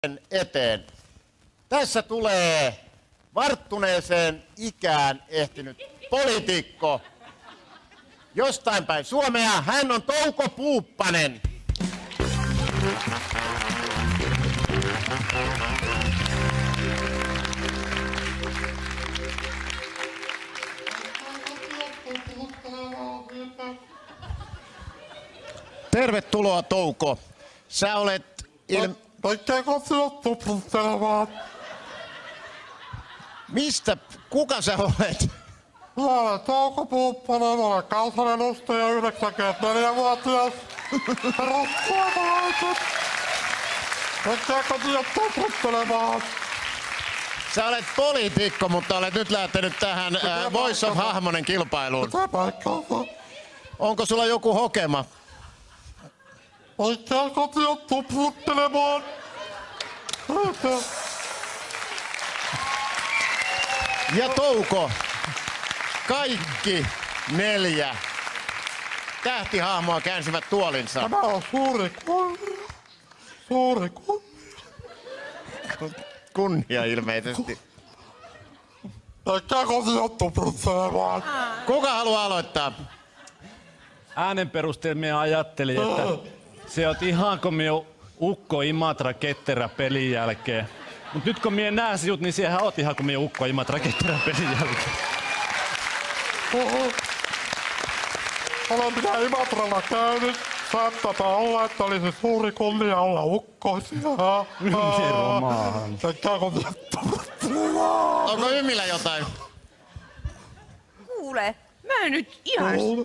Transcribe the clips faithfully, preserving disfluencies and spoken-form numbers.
eteen. Tässä tulee varttuneeseen ikään ehtinyt poliitikko. Jostain päin Suomea hän on Touko Puuppanen. Tervetuloa, Touko. Sä olet il... Mistä? Kuka sä olet? Mä olen Touko Puuppanen, olen kansanedustaja, yhdeksänkymmentäneljä-vuotias. Perussuomalaiset. Etteikö tiedä tuputtelemaan? Sä olet poliitikko, mutta olet nyt lähtenyt tähän äh, Voice of Hahmonen kilpailuun. Mitä paikkaansa? Onko sulla joku hokema? Etteikö tiedä tuputtelemaan? Ja Touko, kaikki neljä tähtihahmoa käänsivät tuolinsa. Tämä on suuri kunnia. Suuri kunnia. Kunnia ilmeisesti. Etteikö tiedä tuputtelemaan? Kuka haluaa aloittaa? Äänen perusteella minä ajattelin, että se on ihan kuin minun ukko Imatra ketterä pelin jälkeen. Mut nyt kun minä näen sinut, niin sinähän oot ihan kuin minun ukko Imatra ketterä pelin jälkeen. Oho. Olen minä Imatralla käynyt. Saattaa olla, että olisi suuri kunnia olla ukkoisia. Romaan. Etteikö tiedä tuputtelemaan? Onko Ymillä jotain? Kuule, mä en nyt ihan... Kuule.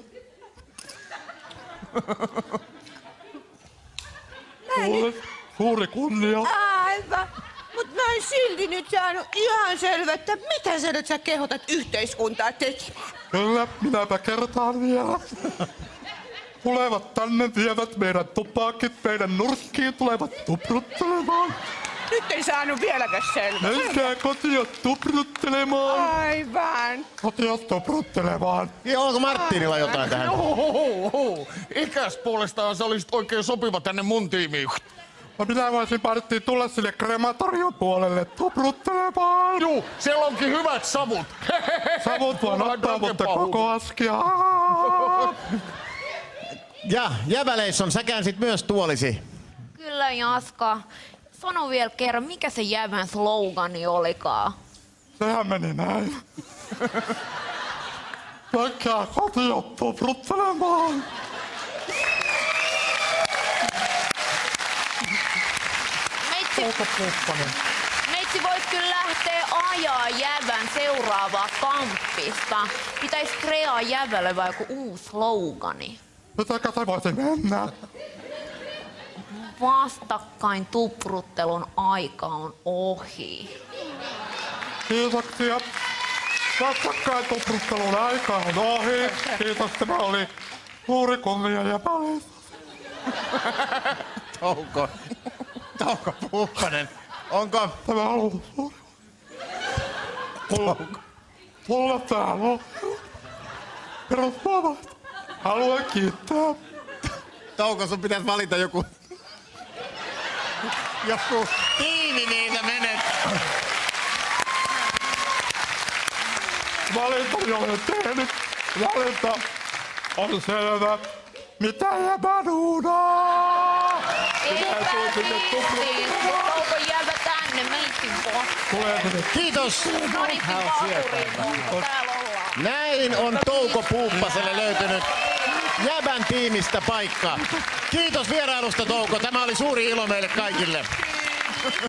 Mä en nyt... Suuri kunnia. Aivan. Mut mä en silti nyt saanut ihan selvä, että mitä sä nyt sä kehotat yhteiskuntaa tekemään. Kyllä, minäpä kertaan vielä. Tulevat tänne, vievät meidän tupakit, meidän nurkkiin, tulevat tupruttelemaan. Nyt ei saanut vieläkään selvä. Menkää kotiin tupruttelemaan. Aivan. Kotiin tupruttelemaan. Ja onko Marttinilla jotain tähän? Ohohoho. Ikäs puolestaan sä olisit oikein sopiva tänne mun tiimiin. No minä voisin Martti tulla sille krematorion puolelle tupruttelemaan. Juu, siellä onkin hyvät savut. Savut voin ottaa, mutta koko askia. Ja Jäväleisson, sä käänsit myös tuolisi. Kyllä, Jaska. Sano vielä kerran, mikä se Jävän slogani olikaan? Sehän meni näin. Menkää kotiin tupruttelemaan. Meitsi, Touko Puuppanen. meitsi vois kyllä lähteä ajaa Jävän seuraavaa kamppista. Pitäis kreaa Jävälle vai joku uusi slogani? Mitäkä se voisi mennä? Vastakkain tupruttelun aika on ohi. Kiitoksia. Vastakkain tupruttelun aika on ohi. Kiitos, tämä oli suuri kunnia ja paljon. Touko. Touko Puuppanen. Onko? Tämä on ollut suuri. Mulla, mulla täällä on. Perussuomalaiset. Haluan kiittää. Touko, sun pitäisi valita joku... Joku tiimi niitä menet. Valintani olen tehnyt. Valinta on selvä. Mitä Jävä duunaa? Eipä viittiin. Touko Jävä tänne, meitsi vaan. Tulee sinne. Kiitos. Nonitti vahuriin, täällä ollaan. Näin on Touko Puuppaselle löytynyt Jävän tiimistä paikka. Kiitos vierailusta, Touko. Tämä oli suuri ilo meille kaikille.